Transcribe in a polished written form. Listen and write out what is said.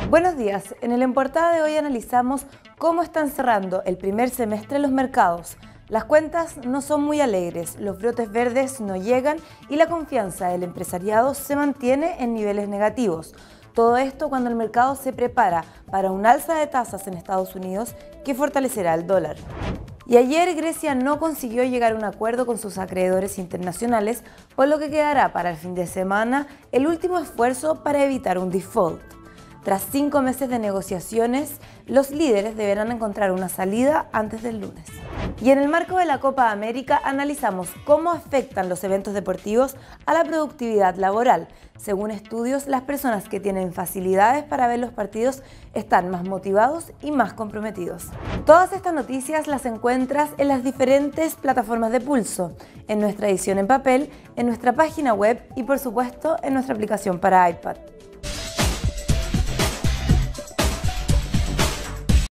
Buenos días, en el En Portada de hoy analizamos cómo están cerrando el primer semestre los mercados. Las cuentas no son muy alegres, los brotes verdes no llegan y la confianza del empresariado se mantiene en niveles negativos. Todo esto cuando el mercado se prepara para un alza de tasas en Estados Unidos que fortalecerá el dólar. Y ayer Grecia no consiguió llegar a un acuerdo con sus acreedores internacionales, por lo que quedará para el fin de semana el último esfuerzo para evitar un default. Tras 5 meses de negociaciones, los líderes deberán encontrar una salida antes del lunes. Y en el marco de la Copa América analizamos cómo afectan los eventos deportivos a la productividad laboral. Según estudios, las personas que tienen facilidades para ver los partidos están más motivados y más comprometidos. Todas estas noticias las encuentras en las diferentes plataformas de Pulso, en nuestra edición en papel, en nuestra página web y por supuesto en nuestra aplicación para iPad.